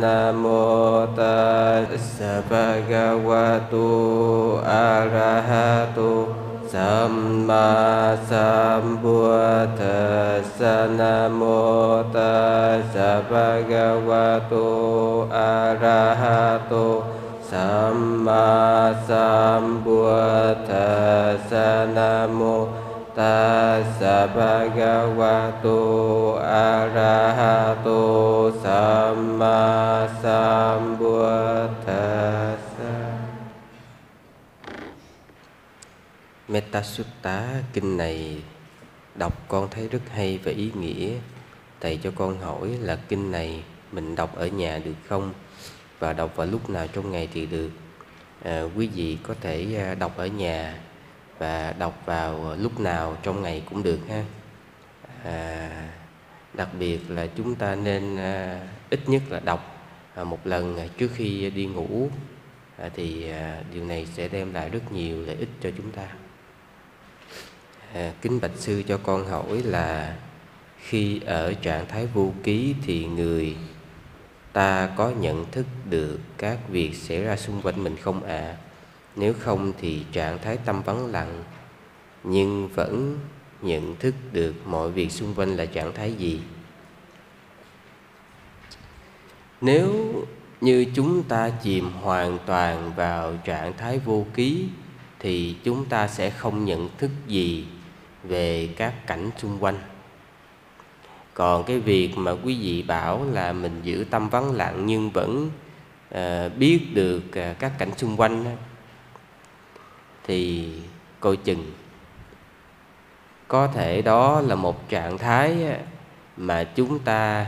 Namo tassa bhagavato arahato Samma sambuddhassa. Namo tassa bhagavato arahato Samma sambuddhassa. Namo tassa bhagavato arahato Samma sambuddhassa. Metta Sutta, kinh này đọc con thấy rất hay và ý nghĩa. Thầy cho con hỏi là kinh này mình đọc ở nhà được không? Và đọc vào lúc nào trong ngày thì được? Quý vị có thể đọc ở nhà và đọc vào lúc nào trong ngày cũng được ha. Đặc biệt là chúng ta nên ít nhất là đọc một lần trước khi đi ngủ, thì điều này sẽ đem lại rất nhiều lợi ích cho chúng ta. Kính bạch sư cho con hỏi là khi ở trạng thái vô ký thì người ta có nhận thức được các việc xảy ra xung quanh mình không ạ? Nếu không thì trạng thái tâm vắng lặng nhưng vẫn nhận thức được mọi việc xung quanh là trạng thái gì? Nếu như chúng ta chìm hoàn toàn vào trạng thái vô ký thì chúng ta sẽ không nhận thức gì về các cảnh xung quanh. Còn cái việc mà quý vị bảo là mình giữ tâm vắng lặng nhưng vẫn biết được các cảnh xung quanh đó, thì coi chừng có thể đó là một trạng thái mà chúng ta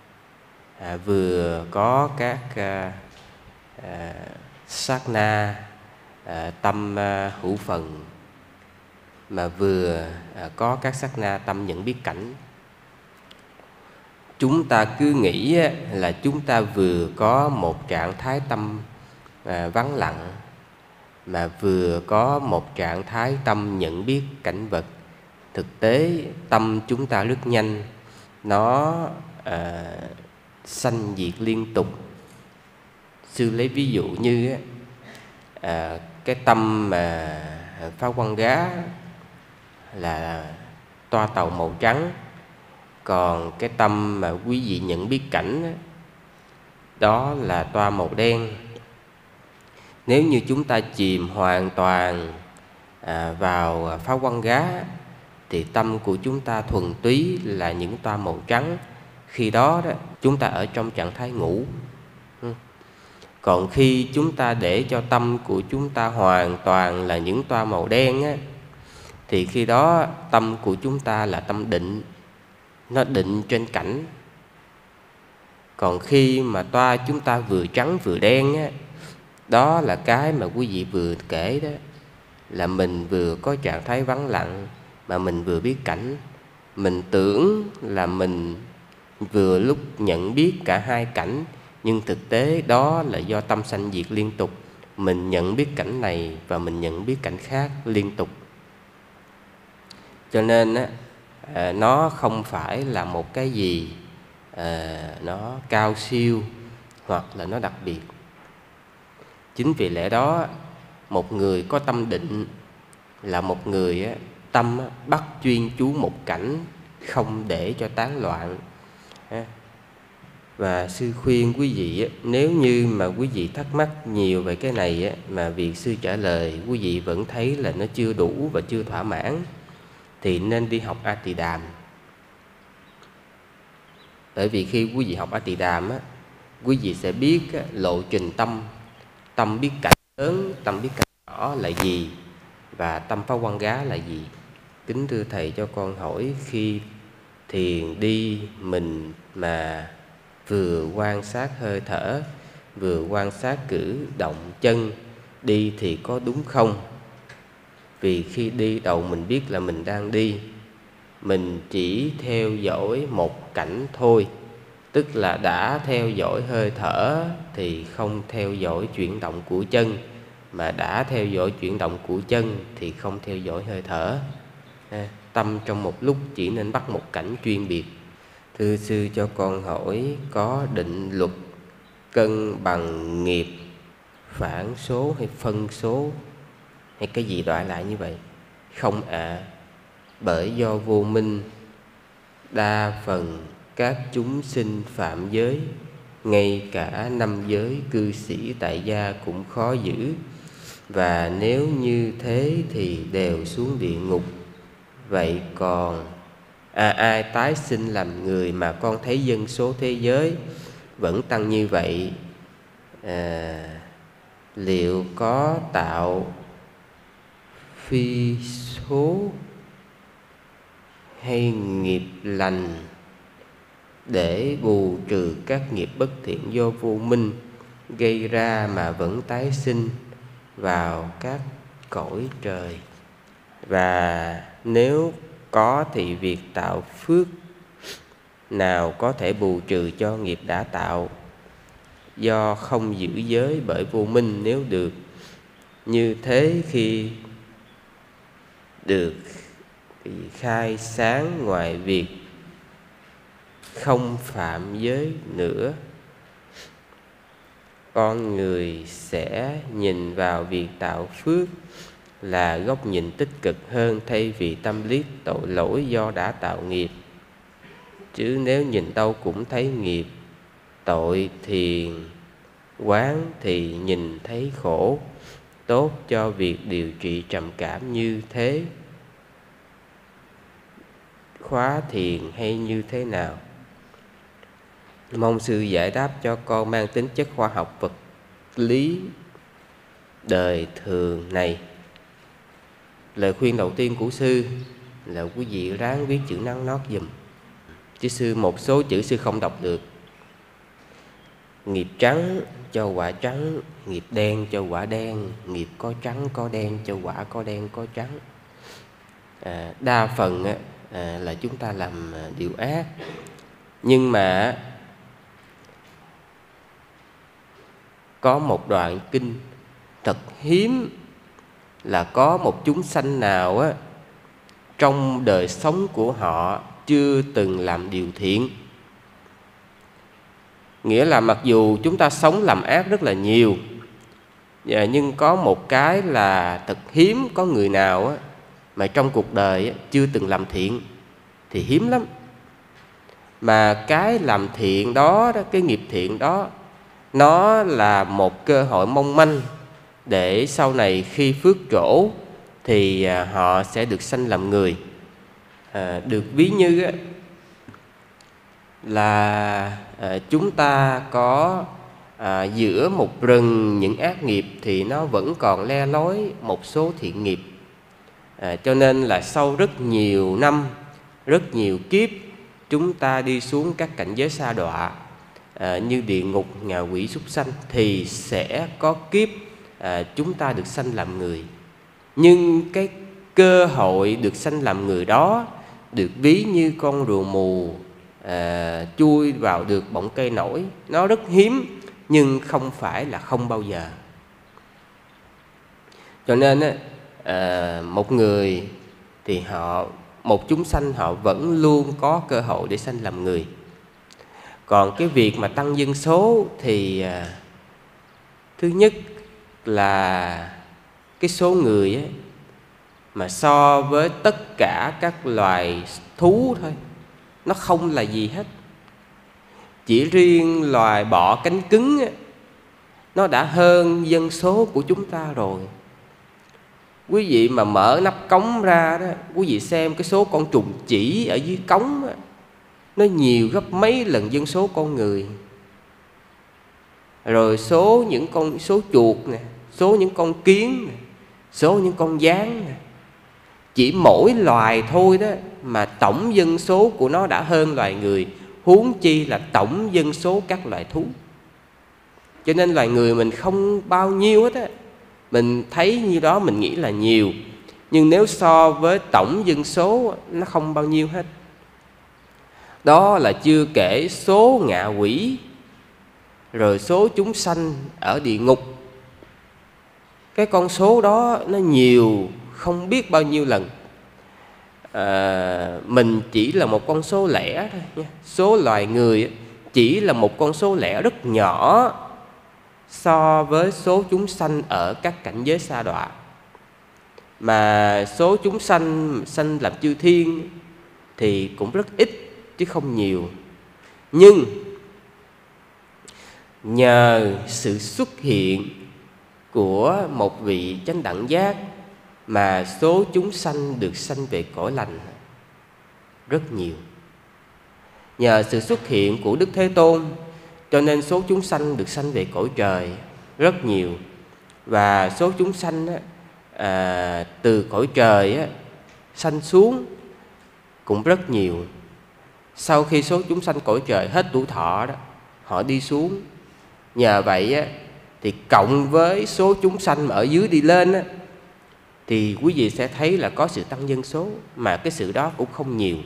vừa có các sát na tâm hữu phần, mà vừa có các sát na tâm nhận biết cảnh. Chúng ta cứ nghĩ là chúng ta vừa có một trạng thái tâm vắng lặng, mà vừa có một trạng thái tâm nhận biết cảnh vật. Thực tế tâm chúng ta rất nhanh, nó sanh diệt liên tục. Sư lấy ví dụ như cái tâm mà Phá Quang Gá là toa tàu màu trắng, còn cái tâm mà quý vị nhận biết cảnh đó là toa màu đen. Nếu như chúng ta chìm hoàn toàn vào Phá Quang Gá thì tâm của chúng ta thuần túy là những toa màu trắng. Khi đó chúng ta ở trong trạng thái ngủ. Còn khi chúng ta để cho tâm của chúng ta hoàn toàn là những toa màu đen thì khi đó tâm của chúng ta là tâm định, nó định trên cảnh. Còn khi mà toa chúng ta vừa trắng vừa đen đó là cái mà quý vị vừa kể đó, là mình vừa có trạng thái vắng lặng mà mình vừa biết cảnh. Mình tưởng là mình vừa lúc nhận biết cả hai cảnh, nhưng thực tế đó là do tâm sanh diệt liên tục. Mình nhận biết cảnh này và mình nhận biết cảnh khác liên tục. Cho nên nó không phải là một cái gì nó cao siêu hoặc là nó đặc biệt. Chính vì lẽ đó một người có tâm định là một người tâm bắt chuyên chú một cảnh, không để cho tán loạn. Và sư khuyên quý vị, nếu như mà quý vị thắc mắc nhiều về cái này mà việc sư trả lời quý vị vẫn thấy là nó chưa đủ và chưa thỏa mãn, thì nên đi học A Tỳ Đàm. Bởi vì khi quý vị học A Tỳ Đàm quý vị sẽ biết lộ trình tâm. Tâm biết cảnh lớn, tâm biết cảnh nhỏ là gì, và tâm Phá Quang Gá là gì. Kính thưa thầy cho con hỏi, khi thiền đi mình mà vừa quan sát hơi thở, vừa quan sát cử động chân đi thì có đúng không? Vì khi đi đầu mình biết là mình đang đi, mình chỉ theo dõi một cảnh thôi, tức là đã theo dõi hơi thở thì không theo dõi chuyển động của chân, mà đã theo dõi chuyển động của chân thì không theo dõi hơi thở. Tâm trong một lúc chỉ nên bắt một cảnh chuyên biệt. Thưa sư cho con hỏi, có định luật cân bằng nghiệp phản số hay phân số hay cái gì đọa lại như vậy? Không ạ. Bởi do vô minh, đa phần các chúng sinh phạm giới, ngay cả 5 giới cư sĩ tại gia cũng khó giữ. Và nếu như thế thì đều xuống địa ngục. Vậy còn ai tái sinh làm người mà con thấy dân số thế giới vẫn tăng như vậy, liệu có tạo phi số hay nghiệp lành để bù trừ các nghiệp bất thiện do vô minh gây ra mà vẫn tái sinh vào các cõi trời? Và nếu có thì việc tạo phước nào có thể bù trừ cho nghiệp đã tạo do không giữ giới bởi vô minh? Nếu được như thế, khi được khai sáng, ngoài việc không phạm giới nữa, con người sẽ nhìn vào việc tạo phước là góc nhìn tích cực hơn, thay vì tâm lý tội lỗi do đã tạo nghiệp. Chứ nếu nhìn đâu cũng thấy nghiệp, tội, thiền, quán thì nhìn thấy khổ, tốt cho việc điều trị trầm cảm như thế. Khóa thiền hay như thế nào? Mong sư giải đáp cho con mang tính chất khoa học vật lý đời thường này. Lời khuyên đầu tiên của sư là quý vị ráng viết chữ nắn nót dùm. Chứ sư một số chữ sư không đọc được. Nghiệp trắng cho quả trắng, nghiệp đen cho quả đen, nghiệp có trắng có đen cho quả có đen có trắng. Đa phần là chúng ta làm điều ác. Nhưng mà có một đoạn kinh thật hiếm là có một chúng sanh nào trong đời sống của họ chưa từng làm điều thiện. Nghĩa là mặc dù chúng ta sống làm ác rất là nhiều, nhưng có một cái là thật hiếm, có người nào mà trong cuộc đời chưa từng làm thiện thì hiếm lắm. Mà cái làm thiện đó, cái nghiệp thiện đó, nó là một cơ hội mong manh để sau này khi phước trổ thì họ sẽ được sanh làm người. Được ví như là chúng ta có giữa một rừng những ác nghiệp thì nó vẫn còn le lói một số thiện nghiệp. Cho nên là sau rất nhiều năm, rất nhiều kiếp, chúng ta đi xuống các cảnh giới sa đọa như địa ngục, ngạ quỷ, súc sanh, thì sẽ có kiếp chúng ta được sanh làm người. Nhưng cái cơ hội được sanh làm người đó được ví như con rùa mù chui vào được bọng cây nổi. Nó rất hiếm nhưng không phải là không bao giờ. Cho nên một người thì một chúng sanh họ vẫn luôn có cơ hội để sanh làm người. Còn cái việc mà tăng dân số thì thứ nhất là cái số người mà so với tất cả các loài thú thôi, nó không là gì hết. Chỉ riêng loài bọ cánh cứng nó đã hơn dân số của chúng ta rồi. Quý vị mà mở nắp cống ra đó, quý vị xem cái số con trùng chỉ ở dưới cống nó nhiều gấp mấy lần dân số con người. Rồi số chuột nè, số những con kiến nè, số những con gián nè. Chỉ mỗi loài thôi đó mà tổng dân số của nó đã hơn loài người, huống chi là tổng dân số các loài thú. Cho nên loài người mình không bao nhiêu hết á. Mình thấy như đó mình nghĩ là nhiều, nhưng nếu so với tổng dân số nó không bao nhiêu hết. Đó là chưa kể số ngạ quỷ, rồi số chúng sanh ở địa ngục. Cái con số đó nó nhiều không biết bao nhiêu lần. Mình chỉ là một con số lẻ thôi nha. Số loài người chỉ là một con số lẻ rất nhỏ so với số chúng sanh ở các cảnh giới sa đọa. Mà số chúng sanh làm chư thiên thì cũng rất ít chứ không nhiều. Nhưng nhờ sự xuất hiện của một vị chánh đẳng giác mà số chúng sanh được sanh về cõi lành rất nhiều. Nhờ sự xuất hiện của Đức Thế Tôn cho nên số chúng sanh được sanh về cõi trời rất nhiều. Và số chúng sanh từ cõi trời sanh xuống cũng rất nhiều. Sau khi số chúng sanh cõi trời hết tuổi thọ đó, họ đi xuống. Nhờ vậy thì cộng với số chúng sanh ở dưới đi lên thì quý vị sẽ thấy là có sự tăng dân số, mà cái sự đó cũng không nhiều.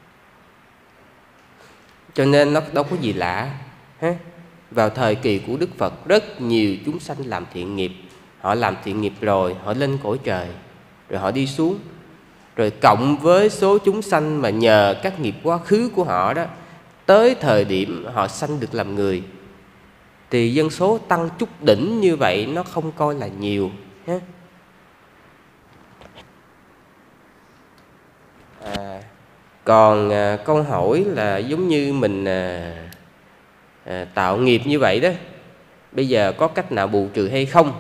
Cho nên nó đâu có gì lạ. Vào thời kỳ của Đức Phật, rất nhiều chúng sanh làm thiện nghiệp. Họ làm thiện nghiệp rồi họ lên cõi trời, rồi họ đi xuống. Rồi cộng với số chúng sanh mà nhờ các nghiệp quá khứ của họ đó, tới thời điểm họ sanh được làm người, thì dân số tăng chút đỉnh như vậy nó không coi là nhiều. Còn câu hỏi là giống như mình tạo nghiệp như vậy đó, bây giờ có cách nào bù trừ hay không?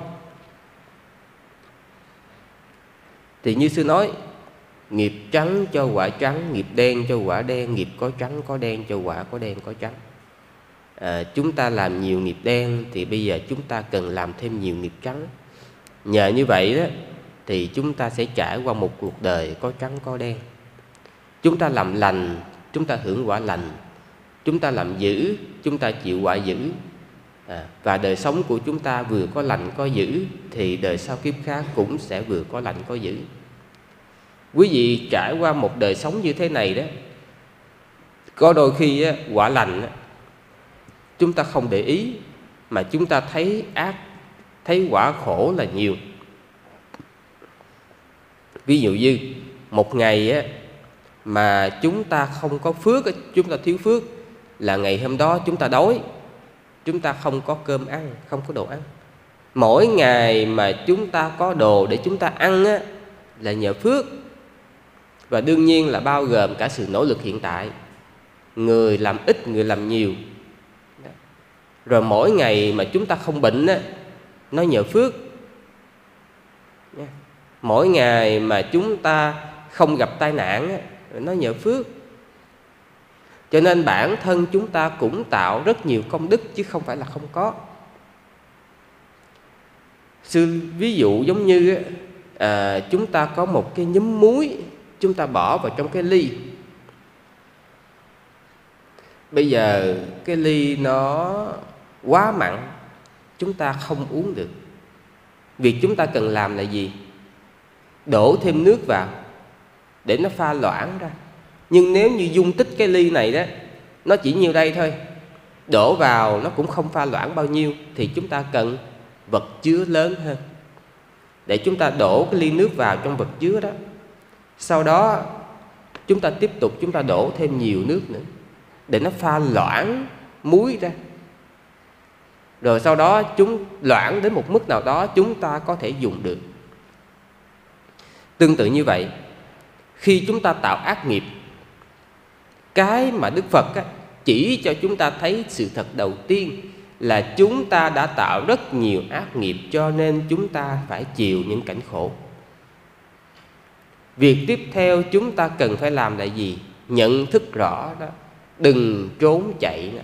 Thì như sư nói, nghiệp trắng cho quả trắng, nghiệp đen cho quả đen, nghiệp có trắng có đen cho quả có đen có trắng. Chúng ta làm nhiều nghiệp đen thì bây giờ chúng ta cần làm thêm nhiều nghiệp trắng. Nhờ như vậy đó thì chúng ta sẽ trải qua một cuộc đời có trắng có đen. Chúng ta làm lành, chúng ta hưởng quả lành. Chúng ta làm dữ, chúng ta chịu quả dữ. Và đời sống của chúng ta vừa có lành có dữ thì đời sau kiếp khác cũng sẽ vừa có lành có dữ. Quý vị trải qua một đời sống như thế này đó, có đôi khi quả lành chúng ta không để ý, mà chúng ta thấy ác, thấy quả khổ là nhiều. Ví dụ như một ngày mà chúng ta không có phước, chúng ta thiếu phước, là ngày hôm đó chúng ta đói, chúng ta không có cơm ăn, không có đồ ăn. Mỗi ngày mà chúng ta có đồ để chúng ta ăn là nhờ phước. Và đương nhiên là bao gồm cả sự nỗ lực hiện tại, người làm ít, người làm nhiều. Rồi mỗi ngày mà chúng ta không bệnh nó nhờ phước. Mỗi ngày mà chúng ta không gặp tai nạn nó nhờ phước. Cho nên bản thân chúng ta cũng tạo rất nhiều công đức chứ không phải là không có. Sư ví dụ giống như chúng ta có một cái nhúm muối, chúng ta bỏ vào trong cái ly. Bây giờ cái ly nó quá mặn, chúng ta không uống được. Việc chúng ta cần làm là gì? Đổ thêm nước vào để nó pha loãng ra. Nhưng nếu như dung tích cái ly này đó, nó chỉ nhiêu đây thôi, đổ vào nó cũng không pha loãng bao nhiêu, thì chúng ta cần vật chứa lớn hơn để chúng ta đổ cái ly nước vào trong vật chứa đó. Sau đó chúng ta tiếp tục chúng ta đổ thêm nhiều nước nữa để nó pha loãng muối ra. Rồi sau đó chúng loãng đến một mức nào đó chúng ta có thể dùng được. Tương tự như vậy, khi chúng ta tạo ác nghiệp, cái mà Đức Phật chỉ cho chúng ta thấy sự thật đầu tiên là chúng ta đã tạo rất nhiều ác nghiệp, cho nên chúng ta phải chịu những cảnh khổ. Việc tiếp theo chúng ta cần phải làm là gì? Nhận thức rõ đó, đừng trốn chạy.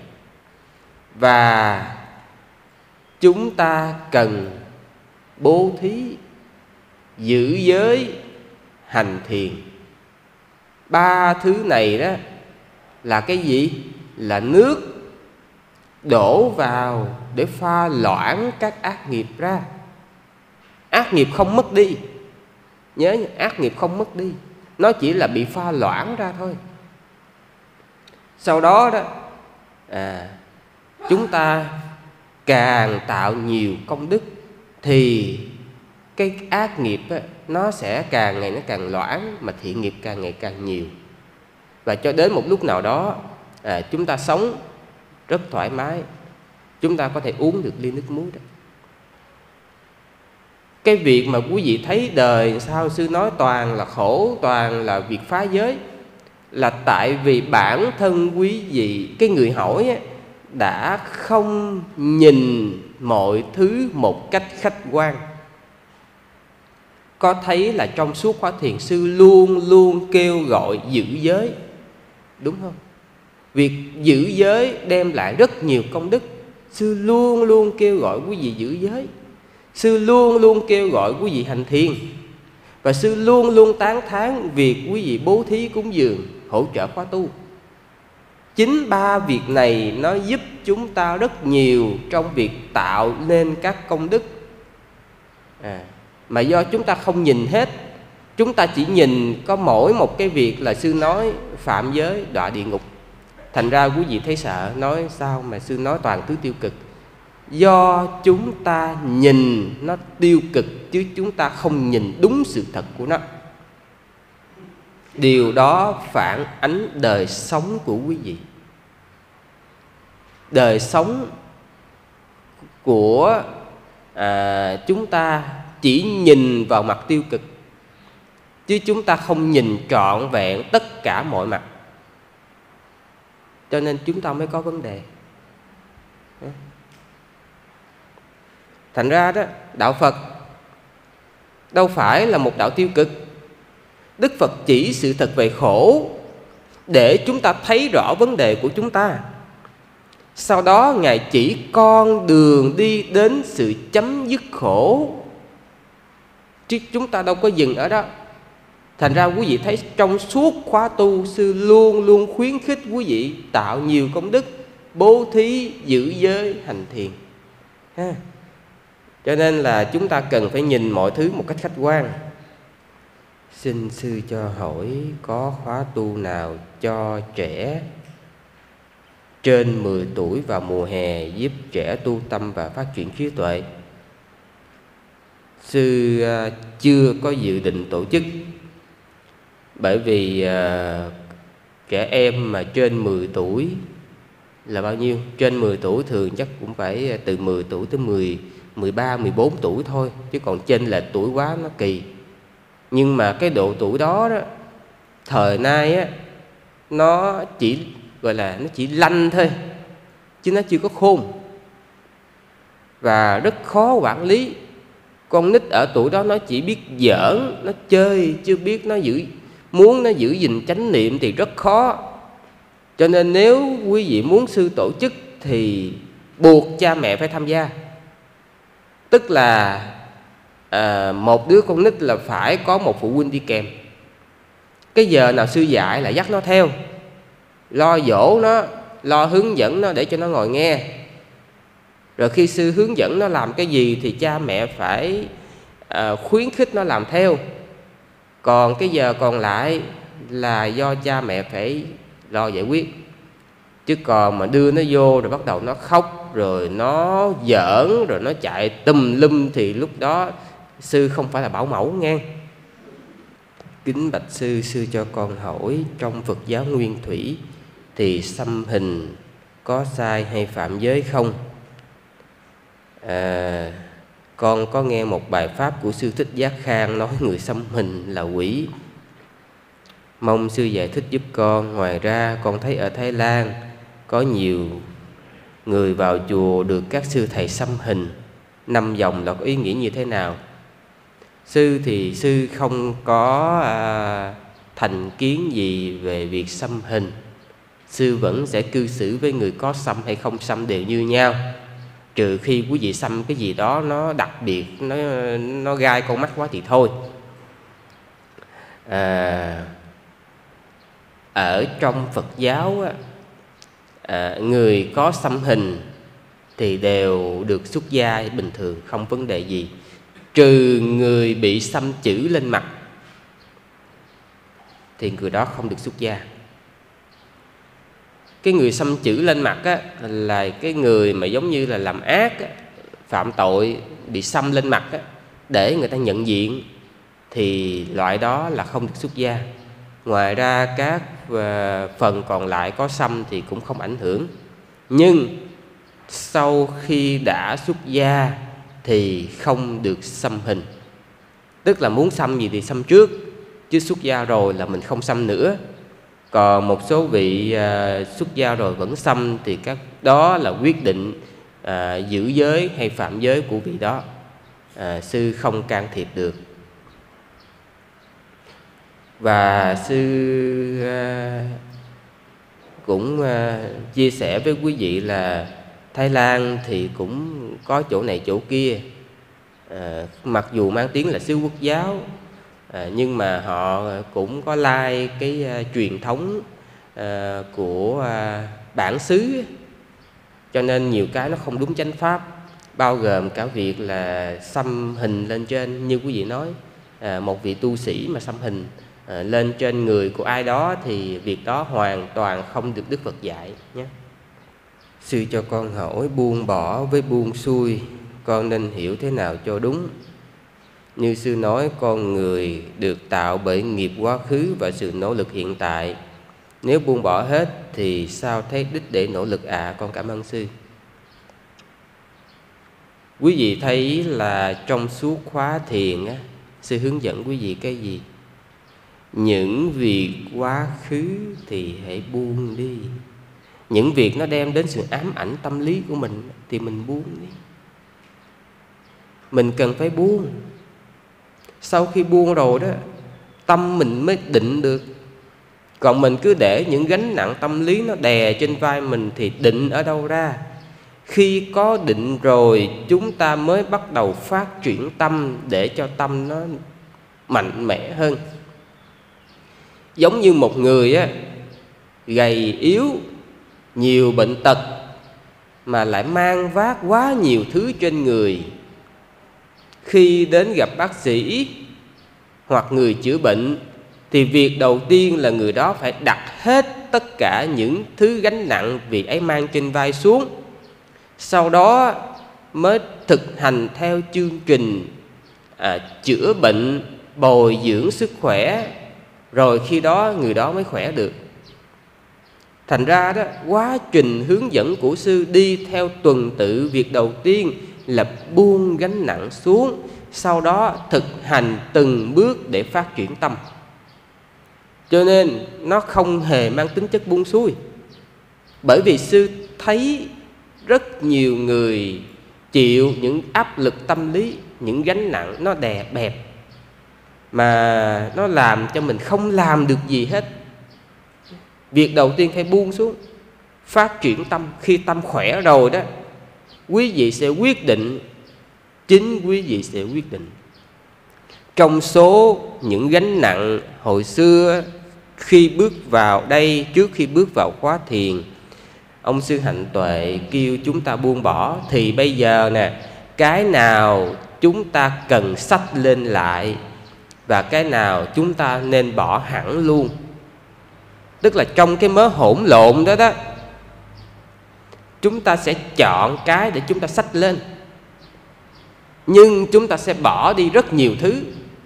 Và chúng ta cần bố thí, giữ giới, hành thiền. Ba thứ này đó là cái gì? Là nước đổ vào để pha loãng các ác nghiệp ra. Ác nghiệp không mất đi. Nhớ nha, ác nghiệp không mất đi, nó chỉ là bị pha loãng ra thôi. Sau đó đó chúng ta càng tạo nhiều công đức thì cái ác nghiệp nó sẽ càng ngày nó càng loãng, mà thiện nghiệp càng ngày càng nhiều. Và cho đến một lúc nào đó chúng ta sống rất thoải mái, chúng ta có thể uống được ly nước muối đó. cái việc mà quý vị thấy đời sao sư nói toàn là khổ, toàn là việc phá giới, là tại vì bản thân quý vị, cái người hỏi á, đã không nhìn mọi thứ một cách khách quan. Có thấy là trong suốt khóa thiền, sư luôn luôn kêu gọi giữ giới, đúng không? Việc giữ giới đem lại rất nhiều công đức. Sư luôn luôn kêu gọi quý vị giữ giới, sư luôn luôn kêu gọi quý vị hành thiền, và sư luôn luôn tán thán việc quý vị bố thí cúng dường, hỗ trợ khóa tu. Chính ba việc này nó giúp chúng ta rất nhiều trong việc tạo nên các công đức. Mà do chúng ta không nhìn hết, chúng ta chỉ nhìn có mỗi một cái việc là sư nói phạm giới đọa địa ngục. Thành ra quý vị thấy sợ, nói sao mà sư nói toàn thứ tiêu cực. Do chúng ta nhìn nó tiêu cực, chứ chúng ta không nhìn đúng sự thật của nó. Điều đó phản ánh đời sống của quý vị. Đời sống của chúng ta chỉ nhìn vào mặt tiêu cực, chứ chúng ta không nhìn trọn vẹn tất cả mọi mặt. Cho nên chúng ta mới có vấn đề. Thành ra đó, đạo Phật đâu phải là một đạo tiêu cực. Đức Phật chỉ sự thật về khổ để chúng ta thấy rõ vấn đề của chúng ta. Sau đó Ngài chỉ con đường đi đến sự chấm dứt khổ, chứ chúng ta đâu có dừng ở đó. Thành ra quý vị thấy trong suốt khóa tu, sư luôn luôn khuyến khích quý vị tạo nhiều công đức, bố thí, giữ giới, hành thiền. Cho nên là chúng ta cần phải nhìn mọi thứ một cách khách quan. Xin sư cho hỏi, có khóa tu nào cho trẻ trên 10 tuổi vào mùa hè giúp trẻ tu tâm và phát triển trí tuệ? Sư chưa có dự định tổ chức, bởi vì trẻ em mà trên 10 tuổi là bao nhiêu? Trên 10 tuổi thường chắc cũng phải từ 10 tuổi tới 13, 14 tuổi thôi, chứ còn chênh lệch tuổi quá nó kỳ. Nhưng mà cái độ tuổi đó, thời nay á, nó chỉ gọi là nó chỉ lanh thôi, chứ nó chưa có khôn, và rất khó quản lý. Con nít ở tuổi đó nó chỉ biết giỡn, nó chơi, chưa biết nó muốn nó giữ gìn chánh niệm thì rất khó. Cho nên nếu quý vị muốn sư tổ chức thì buộc cha mẹ phải tham gia. Tức là một đứa con nít là phải có một phụ huynh đi kèm. Cái giờ nào sư dạy là dắt nó theo, lo dỗ nó, lo hướng dẫn nó để cho nó ngồi nghe. Rồi khi sư hướng dẫn nó làm cái gì thì cha mẹ phải khuyến khích nó làm theo. Còn cái giờ còn lại là do cha mẹ phải lo giải quyết. Chứ còn mà đưa nó vô rồi bắt đầu nó khóc, rồi nó giỡn, rồi nó chạy tùm lum thì lúc đó sư không phải là bảo mẫu nghe. Kính bạch sư, sư cho con hỏi, trong Phật giáo Nguyên Thủy thì xăm hình có sai hay phạm giới không? Con có nghe một bài pháp của sư Thích Giác Khang nói người xăm hình là quỷ. Mong sư giải thích giúp con. Ngoài ra con thấy ở Thái Lan có nhiều người vào chùa được các sư thầy xăm hình 5 vòng là có ý nghĩa như thế nào? Sư thì sư không có thành kiến gì về việc xăm hình. Sư vẫn sẽ cư xử với người có xăm hay không xăm đều như nhau, trừ khi quý vị xăm cái gì đó nó đặc biệt, nó gai con mắt quá thì thôi. Ở trong Phật giáo người có xăm hình thì đều được xuất gia bình thường, không vấn đề gì, trừ người bị xăm chữ lên mặt thì người đó không được xuất gia. Cái người xăm chữ lên mặt á, là cái người mà giống như là làm ác á, phạm tội, bị xăm lên mặt á, để người ta nhận diện, thì loại đó là không được xuất gia. Ngoài ra các phần còn lại có xăm thì cũng không ảnh hưởng. Nhưng sau khi đã xuất gia thì không được xăm hình. Tức là muốn xăm gì thì xăm trước, chứ xuất gia rồi là mình không xăm nữa. Còn một số vị xuất gia rồi vẫn xăm thì các đó là quyết định giữ giới hay phạm giới của vị đó, sư không can thiệp được. Và sư cũng chia sẻ với quý vị là Thái Lan thì cũng có chỗ này chỗ kia, mặc dù mang tiếng là xứ quốc giáo, nhưng mà họ cũng có lai cái truyền thống của bản xứ, cho nên nhiều cái nó không đúng chánh pháp, bao gồm cả việc là xăm hình lên trên. Như quý vị nói, một vị tu sĩ mà xăm hình lên trên người của ai đó thì việc đó hoàn toàn không được Đức Phật dạy nhé. Sư cho con hỏi buông bỏ với buông xuôi, con nên hiểu thế nào cho đúng? Như sư nói, con người được tạo bởi nghiệp quá khứ và sự nỗ lực hiện tại. Nếu buông bỏ hết thì sao thấy đích để nỗ lực ạ? Con cảm ơn sư. Quý vị thấy là trong suốt khóa thiền á, sư hướng dẫn quý vị cái gì? Những việc quá khứ thì hãy buông đi. Những việc nó đem đến sự ám ảnh tâm lý của mình thì mình buông đi. Mình cần phải buông. Sau khi buông rồi đó, tâm mình mới định được. Còn mình cứ để những gánh nặng tâm lý nó đè trên vai mình thì định ở đâu ra? Khi có định rồi, chúng ta mới bắt đầu phát triển tâm để cho tâm nó mạnh mẽ hơn. Giống như một người á, gầy yếu, nhiều bệnh tật mà lại mang vác quá nhiều thứ trên người. Khi đến gặp bác sĩ hoặc người chữa bệnh thì việc đầu tiên là người đó phải đặt hết tất cả những thứ gánh nặng vị ấy mang trên vai xuống. Sau đó mới thực hành theo chương trình chữa bệnh, bồi dưỡng sức khỏe, rồi khi đó người đó mới khỏe được. Thành ra đó, quá trình hướng dẫn của sư đi theo tuần tự. Việc đầu tiên là buông gánh nặng xuống, sau đó thực hành từng bước để phát triển tâm. Cho nên nó không hề mang tính chất buông xuôi. Bởi vì sư thấy rất nhiều người chịu những áp lực tâm lý, những gánh nặng nó đè bẹp, mà nó làm cho mình không làm được gì hết. Việc đầu tiên phải buông xuống, phát triển tâm. Khi tâm khỏe rồi đó, quý vị sẽ quyết định, chính quý vị sẽ quyết định. Trong số những gánh nặng hồi xưa, khi bước vào đây, trước khi bước vào khóa thiền, ông Sư Hạnh Tuệ kêu chúng ta buông bỏ. Thì bây giờ nè, cái nào chúng ta cần xách lên lại và cái nào chúng ta nên bỏ hẳn luôn. Tức là trong cái mớ hỗn lộn đó đó, chúng ta sẽ chọn cái để chúng ta xách lên, nhưng chúng ta sẽ bỏ đi rất nhiều thứ.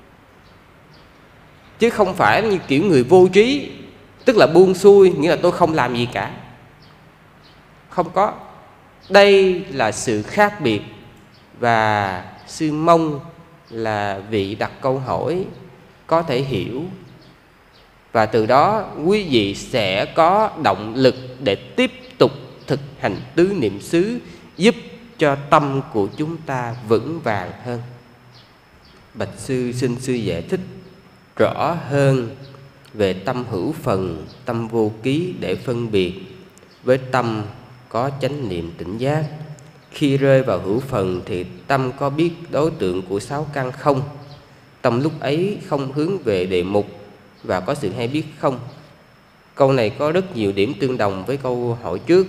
Chứ không phải như kiểu người vô trí, tức là buông xuôi, nghĩa là tôi không làm gì cả. Không có. Đây là sự khác biệt. Và sư mong là vị đặt câu hỏi có thể hiểu, và từ đó quý vị sẽ có động lực để tiếp tục thực hành tứ niệm xứ, giúp cho tâm của chúng ta vững vàng hơn. Bạch sư, xin sư giải thích rõ hơn về tâm hữu phần, tâm vô ký để phân biệt với tâm có chánh niệm tỉnh giác. Khi rơi vào hữu phần thì tâm có biết đối tượng của sáu căn không? Tâm lúc ấy không hướng về đề mục và có sự hay biết không? Câu này có rất nhiều điểm tương đồng với câu hỏi trước.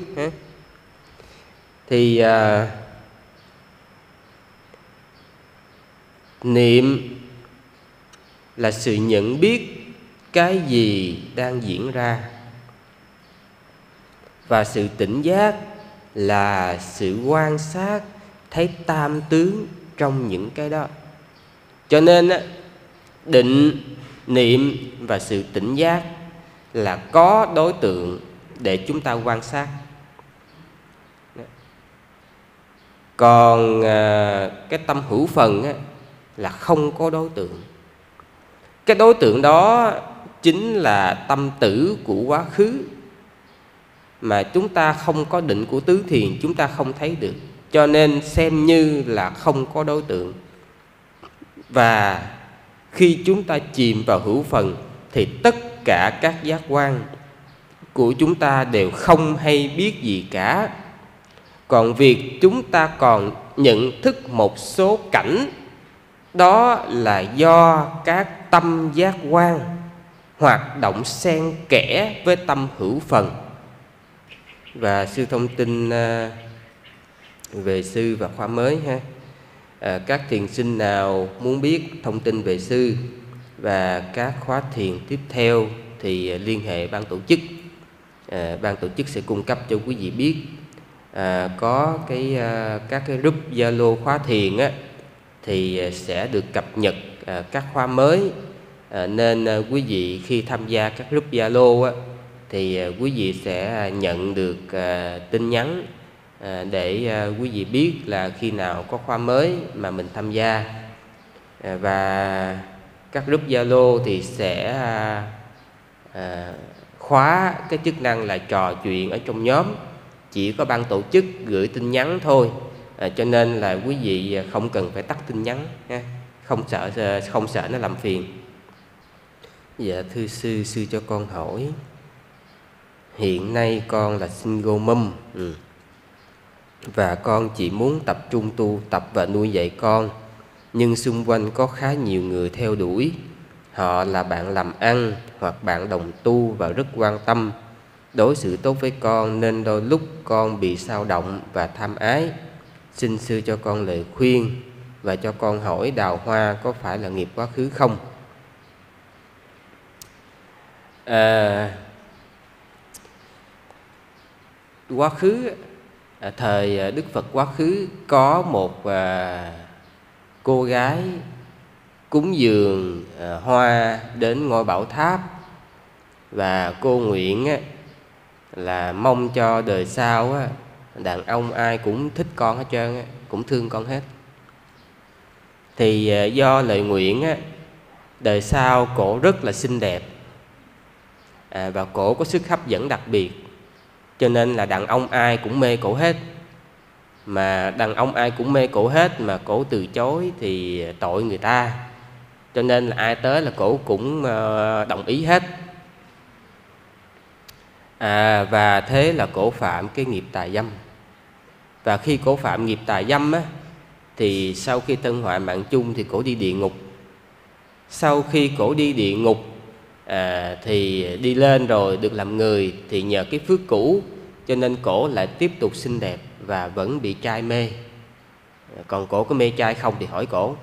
Thì niệm là sự nhận biết cái gì đang diễn ra, và sự tỉnh giác là sự quan sát thấy tam tướng trong những cái đó. Cho nên định, niệm và sự tỉnh giác là có đối tượng để chúng ta quan sát. Còn cái tâm hữu phần là không có đối tượng. Cái đối tượng đó chính là tâm tử của quá khứ, mà chúng ta không có định của tứ thiền, chúng ta không thấy được, cho nên xem như là không có đối tượng. Và khi chúng ta chìm vào hữu phần thì tất cả các giác quan của chúng ta đều không hay biết gì cả. Còn việc chúng ta còn nhận thức một số cảnh, đó là do các tâm giác quan hoạt động xen kẽ với tâm hữu phần. Và sư thông tin về sư và khóa mới ha. Các thiền sinh nào muốn biết thông tin về sư và các khóa thiền tiếp theo thì liên hệ ban tổ chức. Ban tổ chức sẽ cung cấp cho quý vị biết. Có các cái group Zalo khóa thiền á, thì sẽ được cập nhật các khóa mới. Nên quý vị khi tham gia các group Zalo á, thì quý vị sẽ nhận được tin nhắn để quý vị biết là khi nào có khóa mới mà mình tham gia. Và các group Zalo thì sẽ khóa cái chức năng là trò chuyện ở trong nhóm, chỉ có ban tổ chức gửi tin nhắn thôi. Cho nên là quý vị không cần phải tắt tin nhắn ha. Không sợ nó làm phiền. Dạ thưa sư, sư cho con hỏi, hiện nay con là single mom, và con chỉ muốn tập trung tu tập và nuôi dạy con, nhưng xung quanh có khá nhiều người theo đuổi. Họ là bạn làm ăn hoặc bạn đồng tu và rất quan tâm, đối xử tốt với con, nên đôi lúc con bị xao động và tham ái. Xin sư cho con lời khuyên và cho con hỏi đào hoa có phải là nghiệp quá khứ không? Quá khứ, thời Đức Phật quá khứ có một cô gái cúng dường hoa đến ngôi bảo tháp, và cô nguyện là mong cho đời sau đàn ông ai cũng thích con hết trơn, cũng thương con hết. Thì do lời nguyện đời sau cổ rất là xinh đẹp, và cổ có sức hấp dẫn đặc biệt, cho nên là đàn ông ai cũng mê cổ hết. Mà đàn ông ai cũng mê cổ hết mà cổ từ chối thì tội người ta, cho nên là ai tới là cổ cũng đồng ý hết. Và thế là cổ phạm cái nghiệp tà dâm. Và khi cổ phạm nghiệp tà dâm thì sau khi thân hoại mạng chung thì cổ đi địa ngục. Sau khi cổ đi địa ngục thì đi lên rồi được làm người, thì nhờ cái phước cũ cho nên cổ lại tiếp tục xinh đẹp và vẫn bị trai mê. Còn cổ có mê trai không thì hỏi cổ.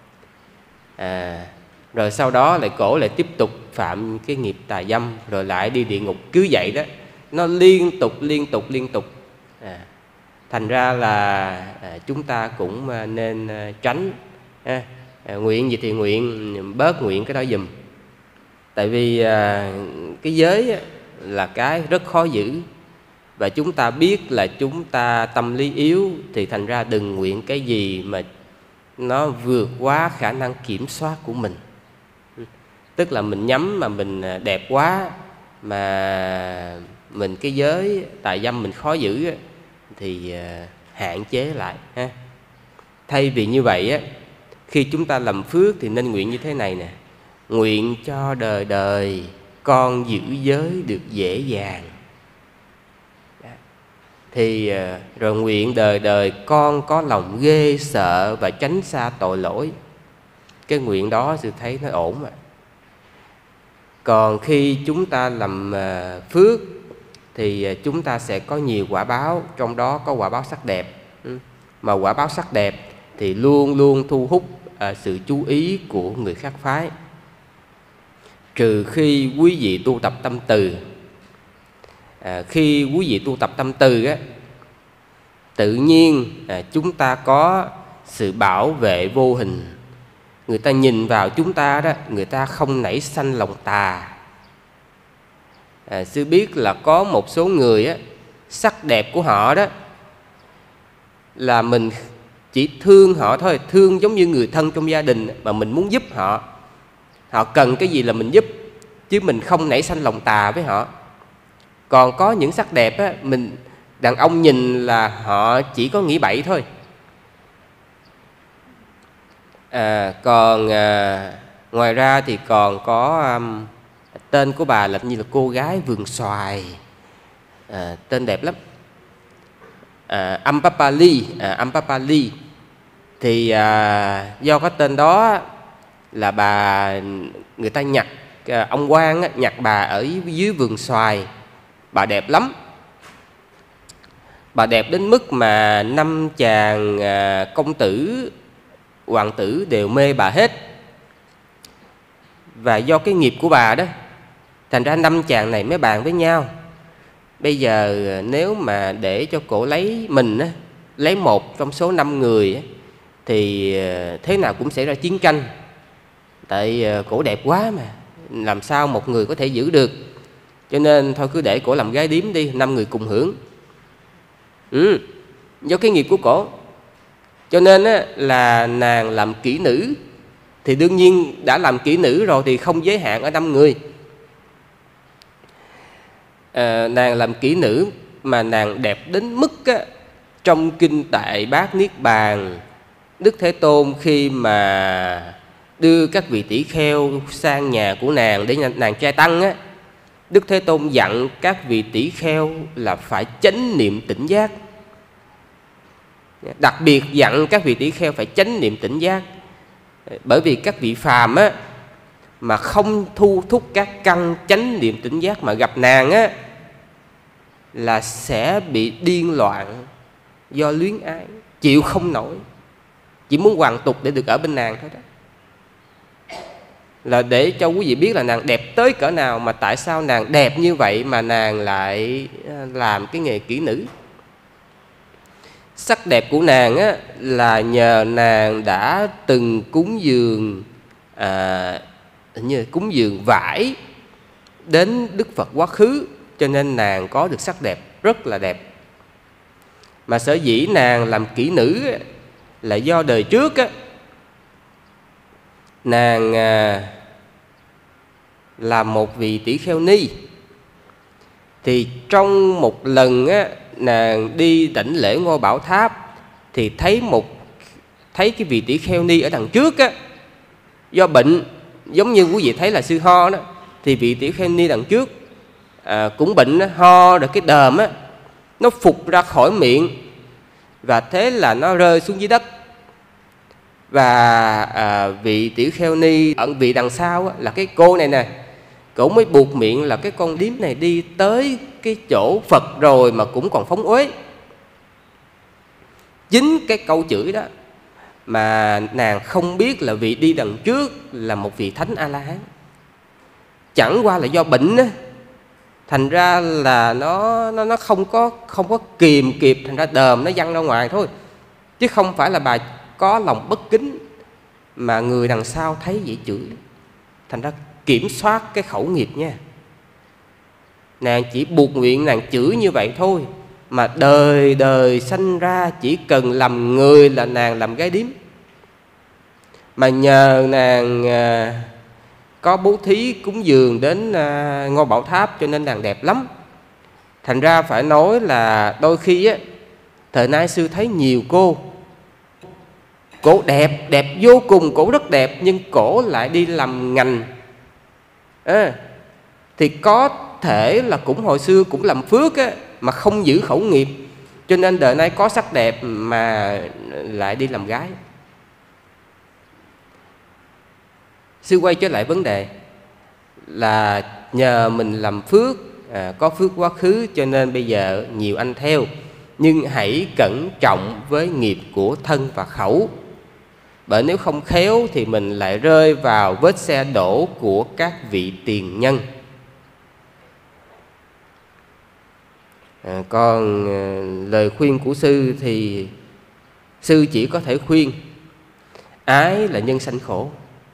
Rồi sau đó lại cổ lại tiếp tục phạm cái nghiệp tà dâm, rồi lại đi địa ngục. Cứ vậy đó, nó liên tục. Thành ra là chúng ta cũng nên tránh. Nguyện gì thì nguyện, bớt nguyện cái đó giùm. Tại vì cái giới là cái rất khó giữ, và chúng ta biết là chúng ta tâm lý yếu, thì thành ra đừng nguyện cái gì mà nó vượt quá khả năng kiểm soát của mình. Tức là mình nhắm mà mình đẹp quá, mà mình cái giới tà dâm mình khó giữ thì hạn chế lại ha. Thay vì như vậy khi chúng ta làm phước thì nên nguyện như thế này nè: nguyện cho đời đời con giữ giới được dễ dàng. Thì rồi nguyện đời đời con có lòng ghê sợ và tránh xa tội lỗi. Cái nguyện đó sư thấy nó ổn mà. Còn khi chúng ta làm phước thì chúng ta sẽ có nhiều quả báo, trong đó có quả báo sắc đẹp. Mà quả báo sắc đẹp thì luôn luôn thu hút sự chú ý của người khác phái. Trừ khi quý vị tu tập tâm từ. Khi quý vị tu tập tâm từ tự nhiên chúng ta có sự bảo vệ vô hình. Người ta nhìn vào chúng ta đó, người ta không nảy sanh lòng tà. Sư biết là có một số người sắc đẹp của họ đó là mình chỉ thương họ thôi, thương giống như người thân trong gia đình mà mình muốn giúp họ. Họ cần cái gì là mình giúp, chứ mình không nảy sanh lòng tà với họ. Còn có những sắc đẹp á, đàn ông nhìn là họ chỉ có nghĩ bậy thôi. Ngoài ra thì còn có tên của bà là như là cô gái vườn xoài, tên đẹp lắm, Ampapali. Thì do cái tên đó là người ta nhặt, ông quan á, nhặt bà ở dưới vườn xoài. Bà đẹp lắm, bà đẹp đến mức mà 5 chàng công tử, hoàng tử đều mê bà hết. Và do cái nghiệp của bà đó, thành ra 5 chàng này mới bàn với nhau, bây giờ nếu mà để cho cổ lấy mình á, lấy một trong số 5 người á, thì thế nào cũng xảy ra chiến tranh. Tại cổ đẹp quá mà, làm sao một người có thể giữ được. Cho nên thôi cứ để cổ làm gái điếm đi, 5 người cùng hưởng. Do cái nghiệp của cổ, cho nên á, là nàng làm kỹ nữ. Thì đương nhiên đã làm kỹ nữ rồi thì không giới hạn ở 5 người. Nàng làm kỹ nữ mà nàng đẹp đến mức á, trong kinh Đại Bát Niết Bàn, Đức Thế Tôn khi mà đưa các vị tỷ kheo sang nhà của nàng để nàng trai tăng á, Đức Thế Tôn dặn các vị tỷ kheo là phải chánh niệm tỉnh giác. Đặc biệt dặn các vị tỷ kheo phải chánh niệm tỉnh giác. Bởi vì các vị phàm á, mà không thu thúc các căn chánh niệm tỉnh giác mà gặp nàng á, là sẽ bị điên loạn do luyến ái, chịu không nổi, chỉ muốn hoàn tục để được ở bên nàng thôi đó. Là để cho quý vị biết là nàng đẹp tới cỡ nào, mà tại sao nàng đẹp như vậy mà nàng lại làm cái nghề kỹ nữ. Sắc đẹp của nàng á, là nhờ nàng đã từng cúng dường như cúng dường vải đến Đức Phật quá khứ, cho nên nàng có được sắc đẹp rất là đẹp. Mà sở dĩ nàng làm kỹ nữ á, là do đời trước á, nàng là một vị tỷ kheo ni. Thì trong một lần á, nàng đi đảnh lễ Ngôi Bảo Tháp, thì thấy cái vị tỷ kheo ni ở đằng trước á, do bệnh, giống như quý vị thấy là sư ho đó, thì vị tỷ kheo ni đằng trước cũng bệnh, ho rồi cái đờm á nó phụt ra khỏi miệng, và thế là nó rơi xuống dưới đất. Và vị tỷ kheo ni ở vị đằng sau á, là cái cô này nè, cổ mới buộc miệng là cái con điếm này đi tới cái chỗ Phật rồi mà cũng còn phóng uế. Chính cái câu chửi đó mà nàng không biết là vị đi đằng trước là một vị thánh A-la-hán. Chẳng qua là do bệnh á, thành ra là nó không có kìm kịp, thành ra đờm nó văng ra ngoài thôi, chứ không phải là bà có lòng bất kính mà người đằng sau thấy vậy chửi. Thành ra kiểm soát cái khẩu nghiệp nha. Nàng chỉ buộc miệng nàng chửi như vậy thôi, mà đời đời sanh ra chỉ cần làm người là nàng làm gái điếm. Mà nhờ nàng có bố thí cúng dường đến Ngôi Bảo Tháp, cho nên nàng đẹp lắm. Thành ra phải nói là đôi khi á, thời nay sư thấy nhiều cô đẹp vô cùng, cổ rất đẹp, nhưng cổ lại đi làm ngành thì có thể là cũng hồi xưa cũng làm phước á, mà không giữ khẩu nghiệp, cho nên đời nay có sắc đẹp mà lại đi làm gái. Sư quay trở lại vấn đề là nhờ mình làm phước, có phước quá khứ, cho nên bây giờ nhiều anh theo. Nhưng hãy cẩn trọng với nghiệp của thân và khẩu, bởi nếu không khéo thì mình lại rơi vào vết xe đổ của các vị tiền nhân. Còn lời khuyên của sư thì sư chỉ có thể khuyên ái là nhân sanh khổ.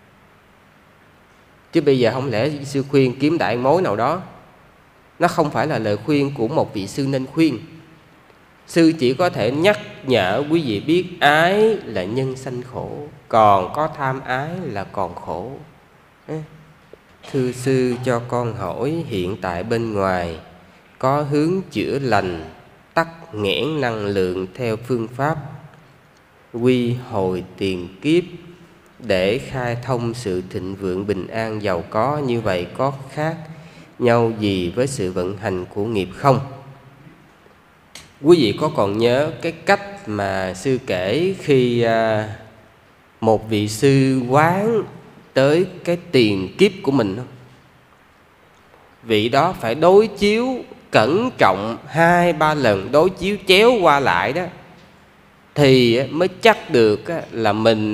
Chứ bây giờ không lẽ sư khuyên kiếm đại mối nào đó. Nó không phải là lời khuyên của một vị sư nên khuyên. Sư chỉ có thể nhắc nhở quý vị biết ái là nhân sanh khổ, còn có tham ái là còn khổ. Thưa sư, cho con hỏi, hiện tại bên ngoài có hướng chữa lành tắc nghẽn năng lượng theo phương pháp quy hồi tiền kiếp để khai thông sự thịnh vượng bình an giàu có, như vậy có khác nhau gì với sự vận hành của nghiệp không? Quý vị có còn nhớ cái cách mà sư kể khi một vị sư quán tới cái tiền kiếp của mình không? Vị đó phải đối chiếu cẩn trọng 2-3 lần, đối chiếu chéo qua lại đó, thì mới chắc được là mình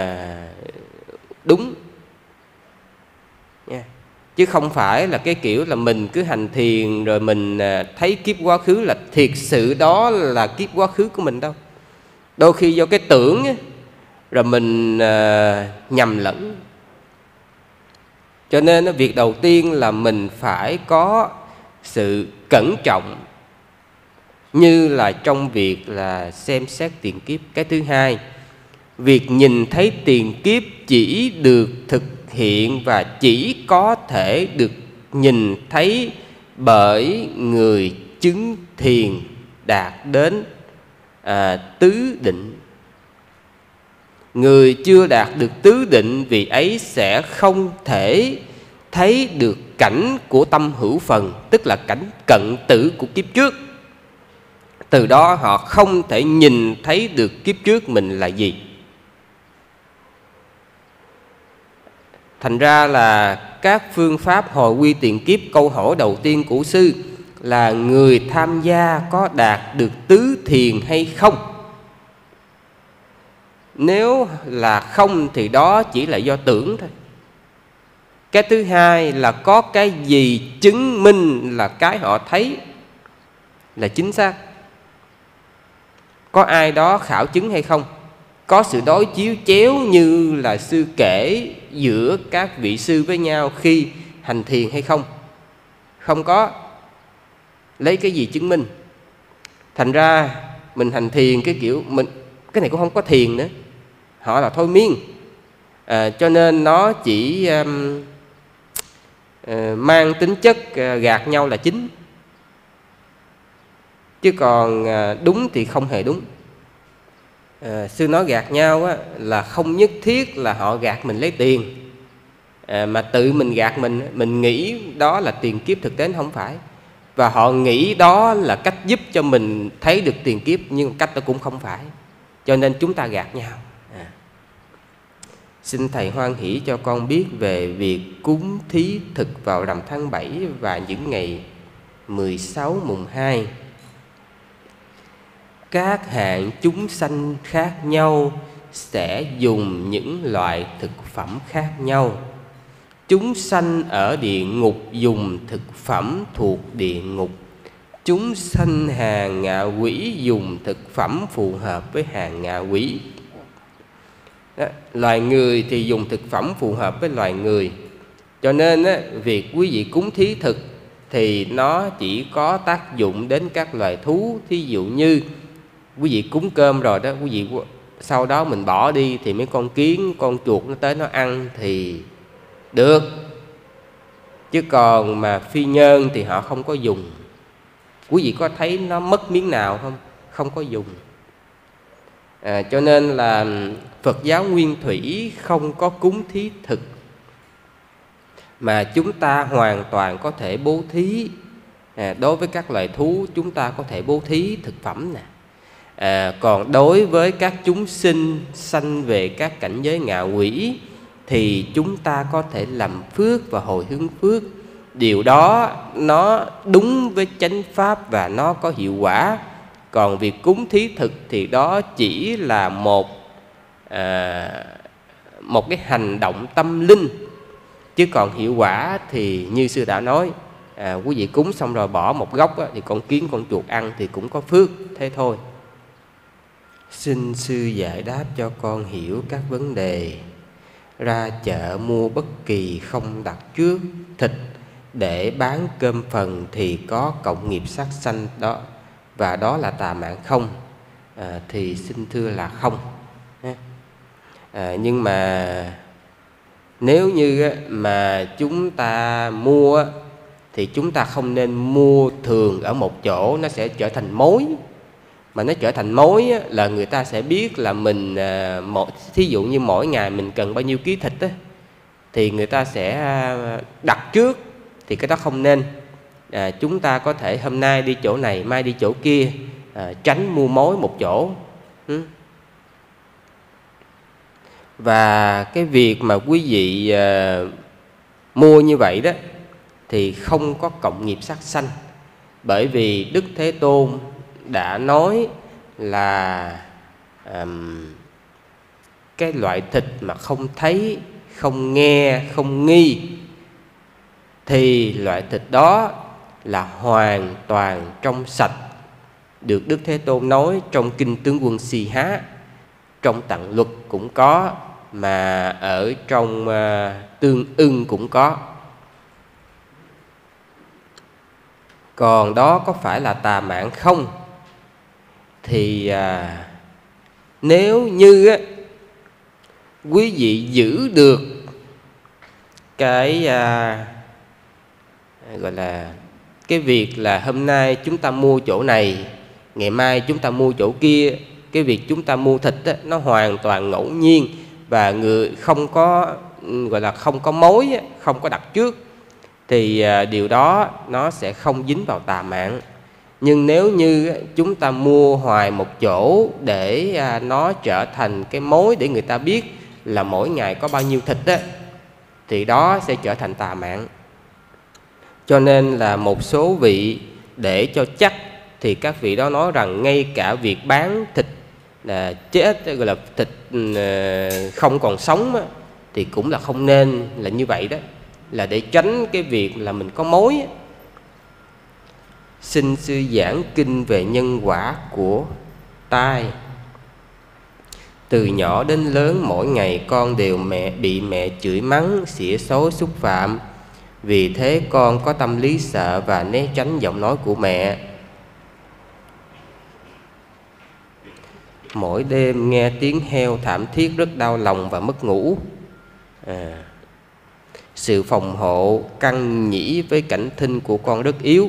đúng nha. Chứ không phải là cái kiểu là mình cứ hành thiền rồi mình thấy kiếp quá khứ là thiệt sự đó là kiếp quá khứ của mình đâu. Đôi khi do cái tưởng rồi mình nhầm lẫn. Cho nên việc đầu tiên là mình phải có sự cẩn trọng, như là trong việc là xem xét tiền kiếp. Cái thứ hai, việc nhìn thấy tiền kiếp chỉ được thực hiện và chỉ có thể được nhìn thấy bởi người chứng thiền đạt đến tứ định. Người chưa đạt được tứ định, vì ấy sẽ không thể thấy được cảnh của tâm hữu phần, tức là cảnh cận tử của kiếp trước. Từ đó họ không thể nhìn thấy được kiếp trước mình là gì. Thành ra là các phương pháp hồi quy tiền kiếp, câu hỏi đầu tiên của sư là người tham gia có đạt được tứ thiền hay không? Nếu là không thì đó chỉ là do tưởng thôi. Cái thứ hai là có cái gì chứng minh là cái họ thấy là chính xác? Có ai đó khảo chứng hay không? Có sự đối chiếu chéo như là sư kể giữa các vị sư với nhau khi hành thiền hay không? Không có. Lấy cái gì chứng minh? Thành ra mình hành thiền cái kiểu mình, cái này cũng không có thiền nữa, họ là thôi miên. Cho nên nó chỉ mang tính chất gạt nhau là chính, chứ còn đúng thì không hề đúng. Sư nói gạt nhau là không nhất thiết là họ gạt mình lấy tiền, mà tự mình gạt mình nghĩ đó là tiền kiếp, thực tế không phải. Và họ nghĩ đó là cách giúp cho mình thấy được tiền kiếp, nhưng cách đó cũng không phải. Cho nên chúng ta gạt nhau. Xin Thầy hoan hỷ cho con biết về việc cúng thí thực vào rằm tháng 7 và những ngày 16 mùng 2. Các hạng chúng sanh khác nhau sẽ dùng những loại thực phẩm khác nhau. Chúng sanh ở địa ngục dùng thực phẩm thuộc địa ngục. Chúng sanh hàng ngạ quỷ dùng thực phẩm phù hợp với hàng ngạ quỷ. Đó, loài người thì dùng thực phẩm phù hợp với loài người. Cho nên việc quý vị cúng thí thực thì nó chỉ có tác dụng đến các loài thú. Thí dụ như quý vị cúng cơm rồi đó, quý vị sau đó mình bỏ đi thì mấy con kiến, con chuột nó tới nó ăn thì được. Chứ còn mà phi nhân thì họ không có dùng. Quý vị có thấy nó mất miếng nào không? Không có dùng. Cho nên là Phật giáo Nguyên Thủy không có cúng thí thực, mà chúng ta hoàn toàn có thể bố thí. Đối với các loài thú chúng ta có thể bố thí thực phẩm nè. Còn đối với các chúng sinh sanh về các cảnh giới ngạ quỷ thì chúng ta có thể làm phước và hồi hướng phước. Điều đó nó đúng với chánh pháp và nó có hiệu quả. Còn việc cúng thí thực thì đó chỉ là một cái hành động tâm linh. Chứ còn hiệu quả thì như sư đã nói, quý vị cúng xong rồi bỏ một gốc thì con kiến con chuột ăn thì cũng có phước, thế thôi. Xin sư giải đáp cho con hiểu các vấn đề. Ra chợ mua bất kỳ không đặt trước thịt để bán cơm phần thì có cộng nghiệp sát sanh đó. và đó là tà mạng không, thì xin thưa là không. Nhưng mà nếu như mà chúng ta mua thì chúng ta không nên mua thường ở một chỗ, nó sẽ trở thành mối. Mà nó trở thành mối là người ta sẽ biết là mình, thí dụ như mỗi ngày mình cần bao nhiêu ký thịt thì người ta sẽ đặt trước, thì cái đó không nên. Chúng ta có thể hôm nay đi chỗ này, mai đi chỗ kia, tránh mua mối một chỗ. Và cái việc mà quý vị mua như vậy đó thì không có cộng nghiệp sát sanh, bởi vì Đức Thế Tôn đã nói là cái loại thịt mà không thấy, không nghe, không nghi thì loại thịt đó là hoàn toàn trong sạch, được Đức Thế Tôn nói trong Kinh Tướng Quân Si Há, trong Tạng Luật cũng có, mà ở trong Tương Ưng cũng có. Còn đó có phải là tà mạng không? Thì nếu như quý vị giữ được cái gọi là cái việc là hôm nay chúng ta mua chỗ này, ngày mai chúng ta mua chỗ kia, cái việc chúng ta mua thịt nó hoàn toàn ngẫu nhiên và người không có gọi là không có mối, không có đặt trước, thì điều đó nó sẽ không dính vào tà mạng. Nhưng nếu như chúng ta mua hoài một chỗ để nó trở thành cái mối để người ta biết là mỗi ngày có bao nhiêu thịt thì đó sẽ trở thành tà mạng. Cho nên là một số vị để cho chắc thì các vị đó nói rằng ngay cả việc bán thịt chết, gọi là thịt không còn sống thì cũng là không nên là như vậy đó, là để tránh cái việc là mình có mối. Xin sư giảng kinh về nhân quả của tai. Từ nhỏ đến lớn mỗi ngày con đều bị mẹ chửi mắng, xỉa xối, xúc phạm. Vì thế con có tâm lý sợ và né tránh giọng nói của mẹ. Mỗi đêm nghe tiếng heo thảm thiết rất đau lòng và mất ngủ. Sự phòng hộ căn nhĩ với cảnh thinh của con rất yếu.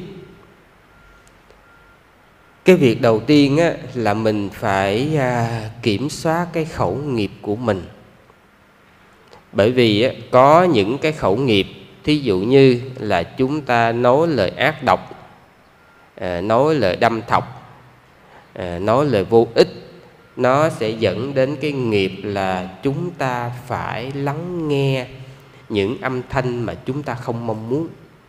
Cái việc đầu tiên là mình phải kiểm soát cái khẩu nghiệp của mình. Bởi vì có những cái khẩu nghiệp, thí dụ như là chúng ta nói lời ác độc, nói lời đâm thọc, nói lời vô ích, nó sẽ dẫn đến cái nghiệp là chúng ta phải lắng nghe những âm thanh mà chúng ta không mong muốn.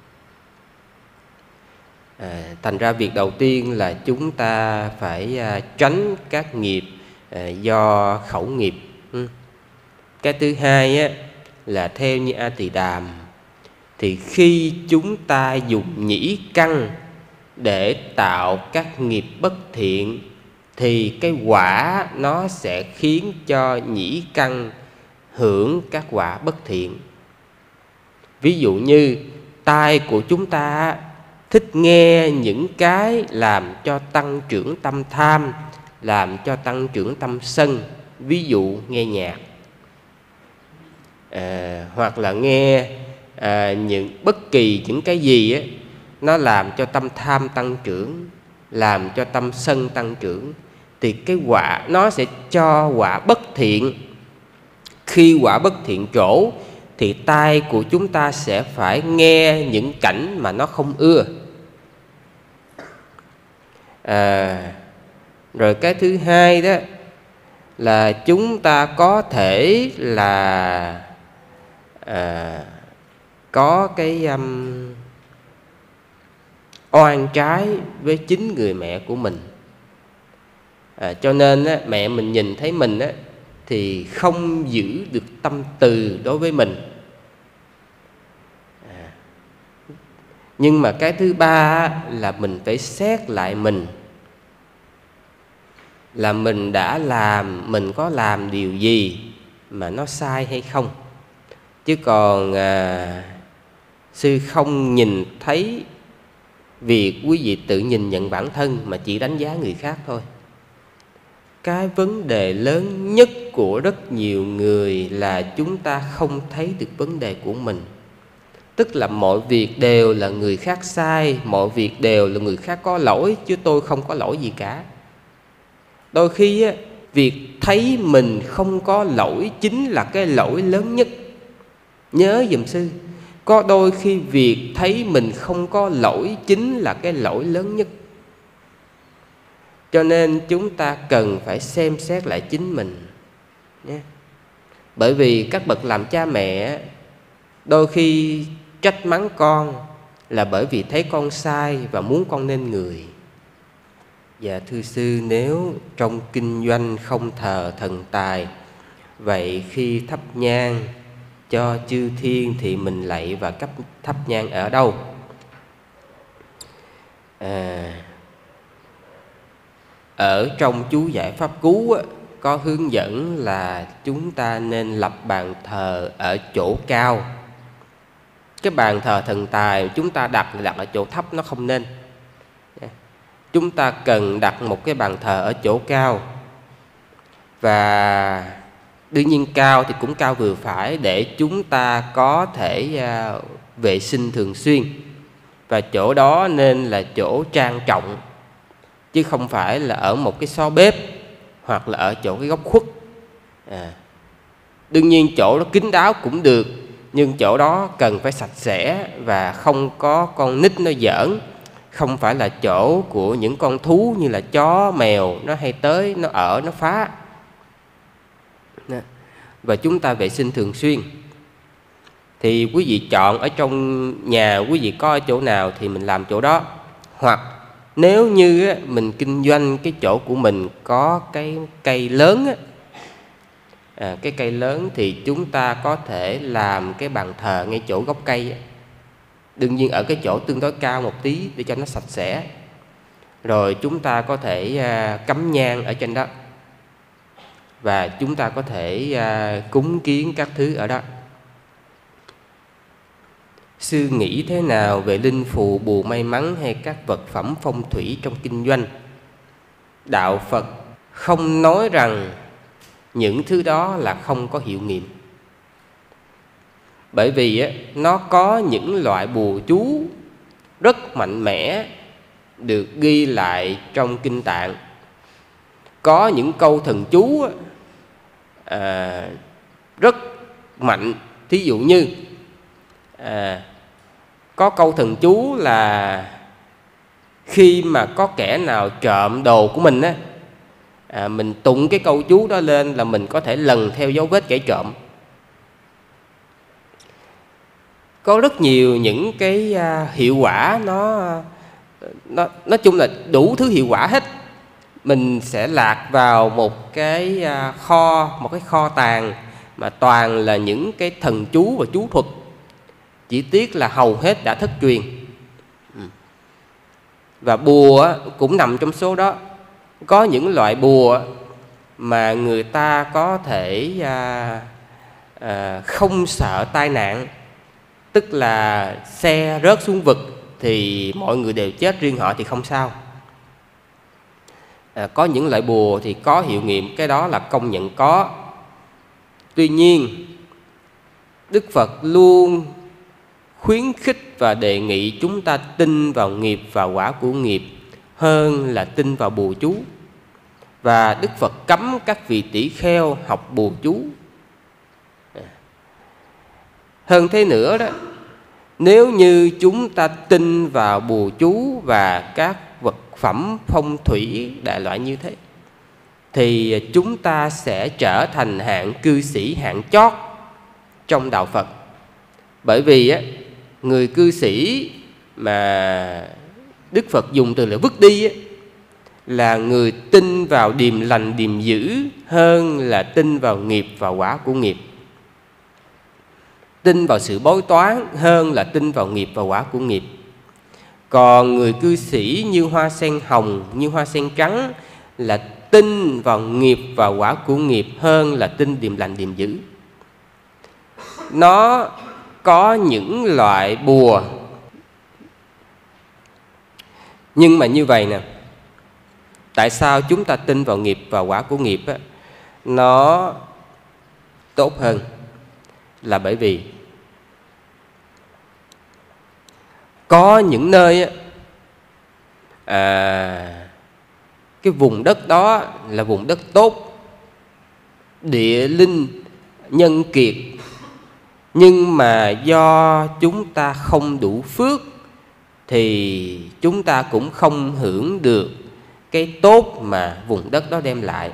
Thành ra việc đầu tiên là chúng ta phải tránh các nghiệp do khẩu nghiệp. Cái thứ hai là theo như A Tỳ Đàm, thì khi chúng ta dùng nhĩ căn để tạo các nghiệp bất thiện thì cái quả nó sẽ khiến cho nhĩ căn hưởng các quả bất thiện. Ví dụ như tai của chúng ta thích nghe những cái làm cho tăng trưởng tâm tham, làm cho tăng trưởng tâm sân. Ví dụ nghe nhạc, hoặc là nghe bất kỳ những cái gì nó làm cho tâm tham tăng trưởng, làm cho tâm sân tăng trưởng, thì cái quả nó sẽ cho quả bất thiện. Khi quả bất thiện trổ thì tai của chúng ta sẽ phải nghe những cảnh mà nó không ưa. Rồi cái thứ hai đó là chúng ta có thể là có cái oan trái với chính người mẹ của mình. Cho nên mẹ mình nhìn thấy mình thì không giữ được tâm từ đối với mình. Nhưng mà cái thứ ba là mình phải xét lại mình, là mình đã làm, mình có làm điều gì mà nó sai hay không. Chứ còn sư không nhìn thấy việc quý vị tự nhìn nhận bản thân mà chỉ đánh giá người khác thôi. Cái vấn đề lớn nhất của rất nhiều người là chúng ta không thấy được vấn đề của mình. Tức là mọi việc đều là người khác sai, mọi việc đều là người khác có lỗi, chứ tôi không có lỗi gì cả. Đôi khi á, việc thấy mình không có lỗi chính là cái lỗi lớn nhất. Nhớ giùm sư, có đôi khi việc thấy mình không có lỗi chính là cái lỗi lớn nhất. Cho nên chúng ta cần phải xem xét lại chính mình nhé. Bởi vì các bậc làm cha mẹ đôi khi trách mắng con là bởi vì thấy con sai và muốn con nên người. Dạ thưa sư, nếu trong kinh doanh không thờ thần tài, vậy khi thắp nhang cho chư thiên thì mình lạy và thắp nhang ở đâu? Ở trong chú giải pháp cú á, có hướng dẫn là chúng ta nên lập bàn thờ ở chỗ cao. Cái bàn thờ thần tài chúng ta đặt ở chỗ thấp nó không nên. Chúng ta cần đặt một cái bàn thờ ở chỗ cao. Và đương nhiên cao thì cũng cao vừa phải để chúng ta có thể vệ sinh thường xuyên. Và chỗ đó nên là chỗ trang trọng, chứ không phải là ở một cái xó bếp hoặc là ở chỗ cái góc khuất. Đương nhiên chỗ đó kín đáo cũng được, nhưng chỗ đó cần phải sạch sẽ và không có con nít nó giỡn. Không phải là chỗ của những con thú như là chó, mèo nó hay tới, nó ở, nó phá. Và chúng ta vệ sinh thường xuyên. Thì quý vị chọn ở trong nhà quý vị có ở chỗ nào thì mình làm chỗ đó. Hoặc nếu như mình kinh doanh cái chỗ của mình có cái cây lớn, cái cây lớn thì chúng ta có thể làm cái bàn thờ ngay chỗ gốc cây. Đương nhiên ở cái chỗ tương đối cao một tí để cho nó sạch sẽ. Rồi chúng ta có thể cắm nhang ở trên đó. Và chúng ta có thể cúng kiến các thứ ở đó. Sư nghĩ thế nào về linh phù, bùa may mắn hay các vật phẩm phong thủy trong kinh doanh? Đạo Phật không nói rằng những thứ đó là không có hiệu nghiệm. Bởi vì nó có những loại bùa chú rất mạnh mẽ được ghi lại trong kinh tạng. Có những câu thần chú rất mạnh. Thí dụ như có câu thần chú là khi mà có kẻ nào trộm đồ của mình mình tụng cái câu chú đó lên là mình có thể lần theo dấu vết kẻ trộm. Có rất nhiều những cái hiệu quả, nó nói chung là đủ thứ hiệu quả hết. Mình sẽ lạc vào một cái kho tàng mà toàn là những cái thần chú và chú thuật. Chỉ tiếc là hầu hết đã thất truyền. Và bùa cũng nằm trong số đó. Có những loại bùa mà người ta có thể không sợ tai nạn. Tức là xe rớt xuống vực thì mọi người đều chết, riêng họ thì không sao. Có những loại bùa thì có hiệu nghiệm, cái đó là công nhận có. Tuy nhiên Đức Phật luôn khuyến khích và đề nghị chúng ta tin vào nghiệp và quả của nghiệp hơn là tin vào bùa chú. Và Đức Phật cấm các vị tỷ kheo học bùa chú. Hơn thế nữa đó, nếu như chúng ta tin vào bùa chú và các vật phẩm phong thủy đại loại như thế, thì chúng ta sẽ trở thành hạng cư sĩ hạng chót trong đạo Phật. Bởi vì người cư sĩ mà Đức Phật dùng từ là vứt đi là người tin vào điềm lành điềm dữ hơn là tin vào nghiệp và quả của nghiệp. Tin vào sự bói toán hơn là tin vào nghiệp và quả của nghiệp. Còn người cư sĩ như hoa sen hồng, như hoa sen trắng là tin vào nghiệp và quả của nghiệp hơn là tin điềm lành điềm dữ. Nó có những loại bùa Nhưng mà như vậy nè, tại sao chúng ta tin vào nghiệp và quả của nghiệp á, nó tốt hơn? Là bởi vì có những nơi cái vùng đất đó là vùng đất tốt, địa linh nhân kiệt, nhưng mà do chúng ta không đủ phước thì chúng ta cũng không hưởng được cái tốt mà vùng đất đó đem lại.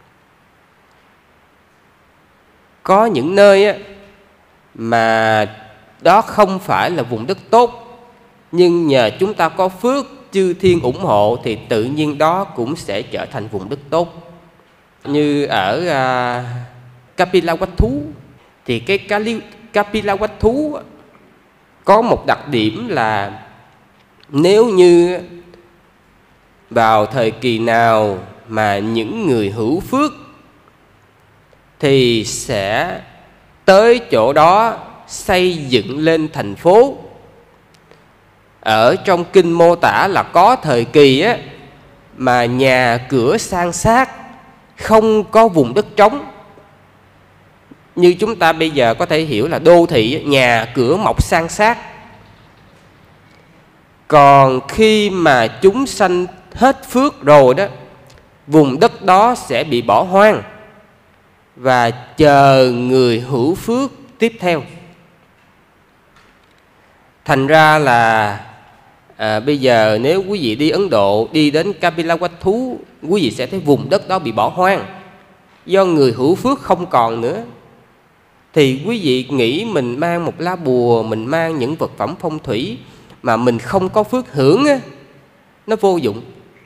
Có những nơi mà đó không phải là vùng đất tốt, nhưng nhờ chúng ta có phước, chư thiên ủng hộ, thì tự nhiên đó cũng sẽ trở thành vùng đất tốt. Như ở Kapilavatthu, thì cái Kapilavatthu có một đặc điểm là nếu như vào thời kỳ nào mà những người hữu phước thì sẽ tới chỗ đó xây dựng lên thành phố. Ở trong kinh mô tả là có thời kỳ mà nhà cửa san sát, không có vùng đất trống. Như chúng ta bây giờ có thể hiểu là đô thị, nhà cửa mọc san sát. Còn khi mà chúng sanh hết phước rồi đó, vùng đất đó sẽ bị bỏ hoang và chờ người hữu phước tiếp theo. Thành ra là bây giờ nếu quý vị đi Ấn Độ, đi đến Kapilavatthu, quý vị sẽ thấy vùng đất đó bị bỏ hoang, do người hữu phước không còn nữa. Thì quý vị nghĩ mình mang một lá bùa, mình mang những vật phẩm phong thủy mà mình không có phước hưởng nó vô dụng.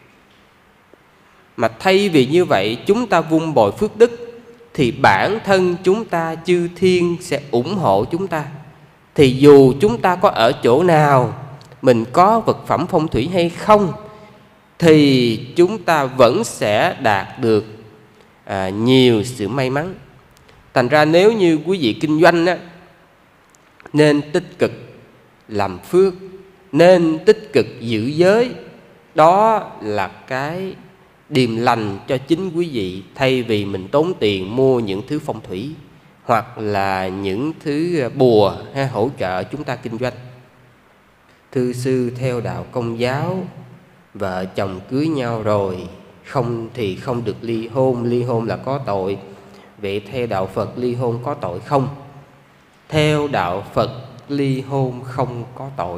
Mà thay vì như vậy chúng ta vun bồi phước đức, thì bản thân chúng ta, chư thiên sẽ ủng hộ chúng ta. Thì dù chúng ta có ở chỗ nào, mình có vật phẩm phong thủy hay không, thì chúng ta vẫn sẽ đạt được nhiều sự may mắn. Thành ra nếu như quý vị kinh doanh nên tích cực làm phước, nên tích cực giữ giới. Đó là cái điềm lành cho chính quý vị, thay vì mình tốn tiền mua những thứ phong thủy hoặc là những thứ bùa hay hỗ trợ chúng ta kinh doanh. Thư sư theo đạo Công giáo, vợ chồng cưới nhau rồi không thì không được ly hôn, ly hôn là có tội. Vậy theo đạo Phật ly hôn có tội không? Theo đạo Phật ly hôn không có tội.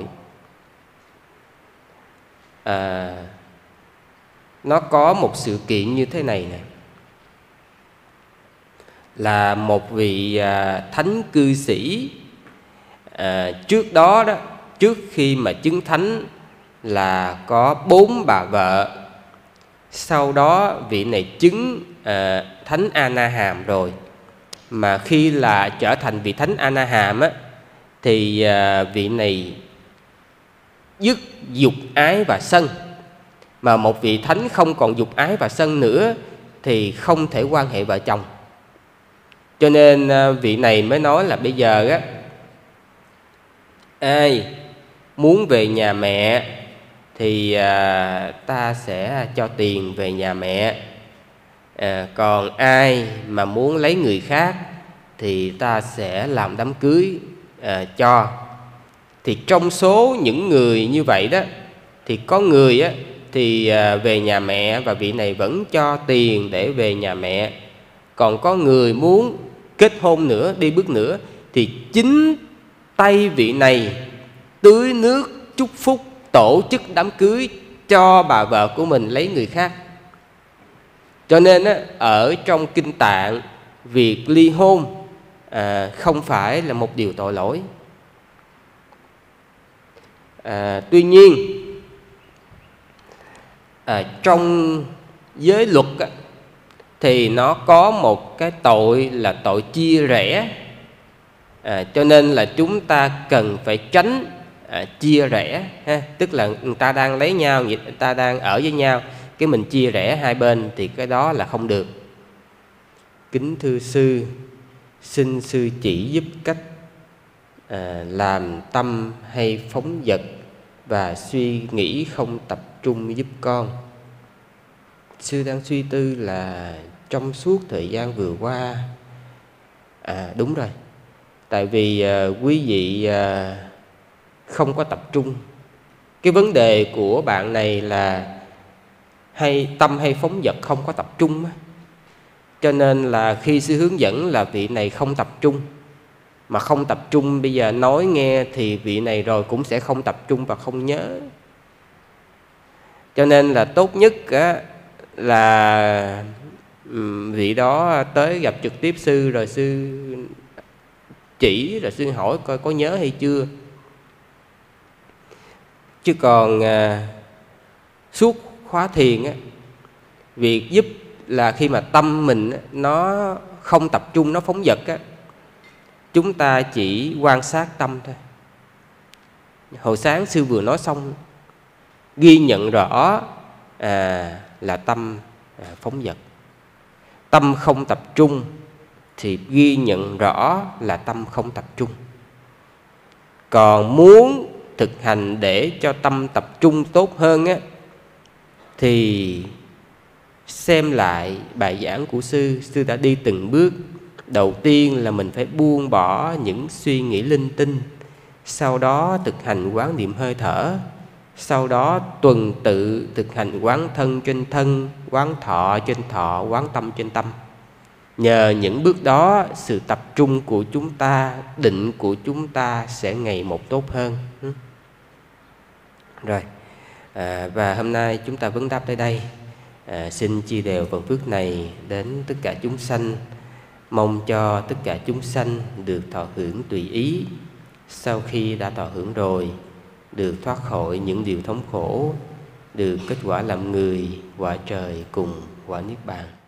Nó có một sự kiện như thế này nè, là một vị thánh cư sĩ trước đó, trước khi mà chứng thánh là có 4 bà vợ. Sau đó vị này chứng thánh A Na Hàm rồi, mà khi là trở thành vị thánh A Na Hàm thì vị này dứt dục ái và sân. Mà một vị thánh không còn dục ái và sân nữa thì không thể quan hệ vợ chồng. Cho nên vị này mới nói là bây giờ ai muốn về nhà mẹ thì ta sẽ cho tiền về nhà mẹ. Còn ai mà muốn lấy người khác thì ta sẽ làm đám cưới cho. Thì trong số những người như vậy đó, thì có người thì về nhà mẹ và vị này vẫn cho tiền để về nhà mẹ. Còn có người muốn kết hôn nữa, đi bước nữa, thì chính tay vị này tưới nước chúc phúc, tổ chức đám cưới cho bà vợ của mình lấy người khác. Cho nên ở trong Kinh Tạng, việc ly hôn không phải là một điều tội lỗi. Tuy nhiên trong giới luật thì nó có một cái tội là tội chia rẽ. Cho nên là chúng ta cần phải tránh chia rẽ ha. Tức là người ta đang lấy nhau, người ta đang ở với nhau, cái mình chia rẽ hai bên thì cái đó là không được. Kính thưa sư, xin sư chỉ giúp cách làm tâm hay phóng dật và suy nghĩ không tập trung giúp con. Sư đang suy tư là trong suốt thời gian vừa qua, đúng rồi, tại vì quý vị không có tập trung. Cái vấn đề của bạn này là tâm hay phóng dật không có tập trung á. Cho nên là khi sư hướng dẫn là vị này không tập trung. Mà không tập trung bây giờ nói nghe thì vị này rồi cũng sẽ không tập trung và không nhớ. Cho nên là tốt nhất á, là vị đó tới gặp trực tiếp sư, rồi sư chỉ, rồi sư hỏi coi có nhớ hay chưa. Chứ còn suốt khóa thiền á, việc giúp là khi mà tâm mình á, nó không tập trung, nó phóng dật á, chúng ta chỉ quan sát tâm thôi. Hồi sáng sư vừa nói xong, ghi nhận rõ là tâm phóng dật. Tâm không tập trung thì ghi nhận rõ là tâm không tập trung. Còn muốn thực hành để cho tâm tập trung tốt hơn á, thì xem lại bài giảng của sư. Sư đã đi từng bước. Đầu tiên là mình phải buông bỏ những suy nghĩ linh tinh, sau đó thực hành quán niệm hơi thở, sau đó tuần tự thực hành quán thân trên thân, quán thọ trên thọ, quán tâm trên tâm. Nhờ những bước đó, sự tập trung của chúng ta, định của chúng ta sẽ ngày một tốt hơn. Rồi, và hôm nay chúng ta vấn đáp tới đây. Xin chia đều phần phước này đến tất cả chúng sanh. Mong cho tất cả chúng sanh được thọ hưởng tùy ý. Sau khi đã thọ hưởng rồi, được thoát khỏi những điều thống khổ, được kết quả làm người, quả trời cùng quả niết bàn.